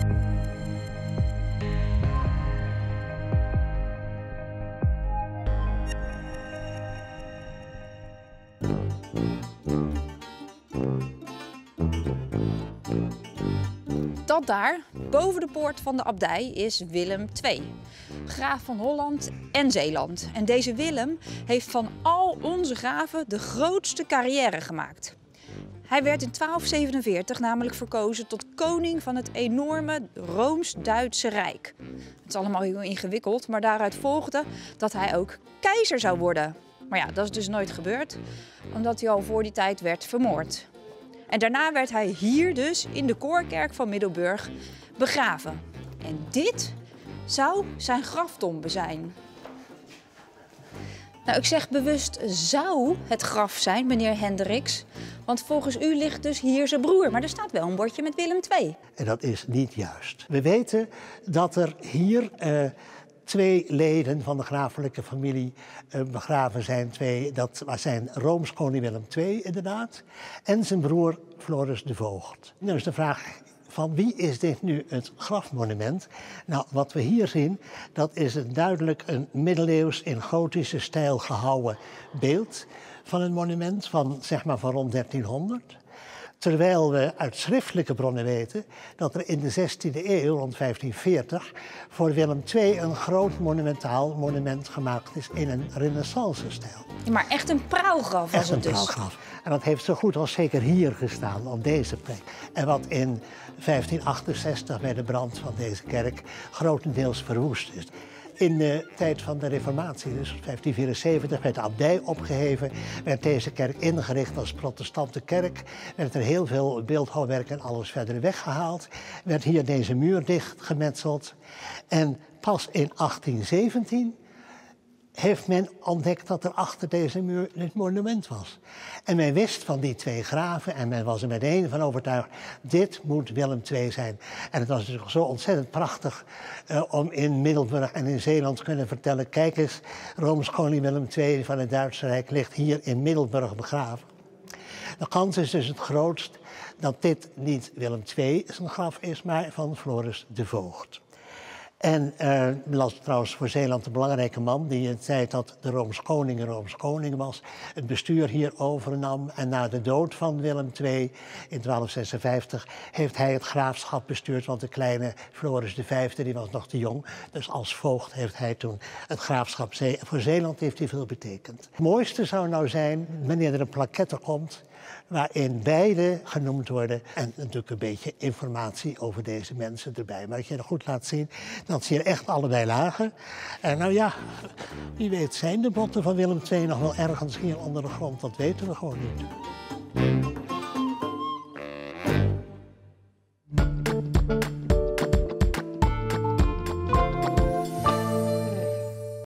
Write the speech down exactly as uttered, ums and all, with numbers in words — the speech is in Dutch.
Dat daar, boven de poort van de abdij, is Willem de Tweede, graaf van Holland en Zeeland. En deze Willem heeft van al onze graven de grootste carrière gemaakt. Hij werd in twaalf zevenenveertig namelijk verkozen tot koning van het enorme Rooms-Duitse Rijk. Het is allemaal heel ingewikkeld, maar daaruit volgde dat hij ook keizer zou worden. Maar ja, dat is dus nooit gebeurd, omdat hij al voor die tijd werd vermoord. En daarna werd hij hier dus in de koorkerk van Middelburg begraven. En dit zou zijn graftombe zijn. Nou, ik zeg bewust zou het graf zijn, meneer Hendricks. Want volgens u ligt dus hier zijn broer. Maar er staat wel een bordje met Willem de Tweede. En dat is niet juist. We weten dat er hier uh, twee leden van de grafelijke familie uh, begraven zijn. Twee, dat zijn Rooms koning Willem de Tweede inderdaad. En zijn broer Floris de Voogd. Nou is de vraag, van wie is dit nu het grafmonument? Nou, wat we hier zien, dat is een duidelijk een middeleeuws in gotische stijl gehouwen beeld van een monument van, zeg maar, van rond dertienhonderd. Terwijl we uit schriftelijke bronnen weten dat er in de zestiende eeuw, rond vijftienveertig, voor Willem de Tweede een groot monumentaal monument gemaakt is in een renaissance-stijl. Ja, maar echt een praalgraf was het dus. Echt een praalgraf. En dat heeft zo goed als zeker hier gestaan, op deze plek. En wat in vijftienachtzestig bij de brand van deze kerk grotendeels verwoest is. In de tijd van de Reformatie, dus vijftien vierenzeventig, werd de abdij opgeheven, werd deze kerk ingericht als protestante kerk, werd er heel veel beeldhouwwerk en alles verder weggehaald, werd hier deze muur dichtgemetseld en pas in achttien zeventien heeft men ontdekt dat er achter deze muur dit monument was. En men wist van die twee graven en men was er meteen van overtuigd, dit moet Willem de Tweede zijn. En het was dus zo ontzettend prachtig uh, om in Middelburg en in Zeeland te kunnen vertellen, kijk eens, Rooms koning Willem de Tweede van het Duitse Rijk ligt hier in Middelburg begraven. De kans is dus het grootst dat dit niet Willem de Tweede zijn graf is, maar van Floris de Voogd. En uh, was trouwens voor Zeeland een belangrijke man die in de tijd dat de Rooms koning een Rooms koning was, het bestuur hier overnam. En na de dood van Willem de Tweede in twaalf zesenvijftig heeft hij het graafschap bestuurd, want de kleine Floris de Vijfde die was nog te jong. Dus als voogd heeft hij toen het graafschap Zee. Voor Zeeland heeft hij veel betekend. Het mooiste zou nou zijn wanneer er een plaquette komt waarin beide genoemd worden en natuurlijk een beetje informatie over deze mensen erbij. Maar als je er goed laat zien dat ze hier echt allebei lagen. En nou ja, wie weet zijn de botten van Willem de Tweede nog wel ergens hier onder de grond, dat weten we gewoon niet.